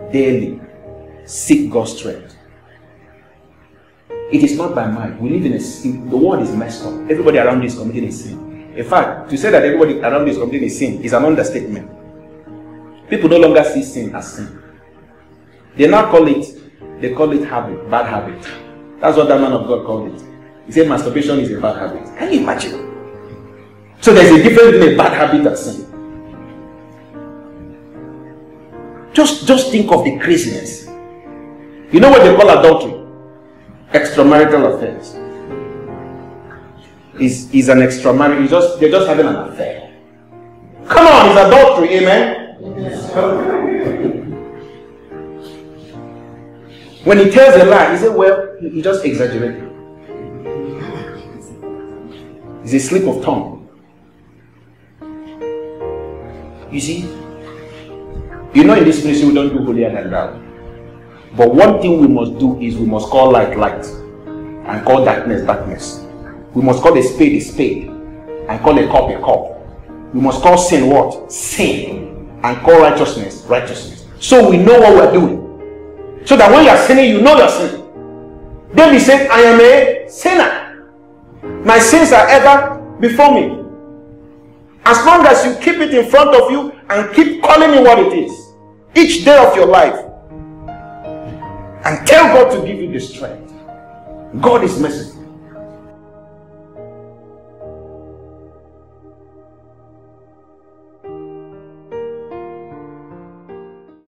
daily seek God's strength. It is not by might. We live in the world is messed up. Everybody around you is committing a sin. In fact, to say that everybody around you is committing a sin is an understatement. People no longer see sin as sin. They now call it habit, bad habit. That's what that man of God called it. He said masturbation is a bad habit. Can you imagine? So there's a difference between a bad habit and sin. Just think of the craziness. You know what they call adultery? Extramarital affairs. Is an extramarital. They're just having an affair. Come on, it's adultery, amen? Yes. When he tells a lie, he said, well, he just exaggerated. It's a slip of tongue. You see, you know in this ministry we don't do holier than thou. But one thing we must do is we must call light, light. And call darkness, darkness. We must call a spade, and call a cup, a cup. We must call sin what? Sin. And call righteousness, righteousness. So we know what we're doing. So that when you're sinning, you know you're sinning. David said, I am a sinner. My sins are ever before me. As long as you keep it in front of you and keep calling it what it is, each day of your life, and tell God to give you the strength. God is merciful.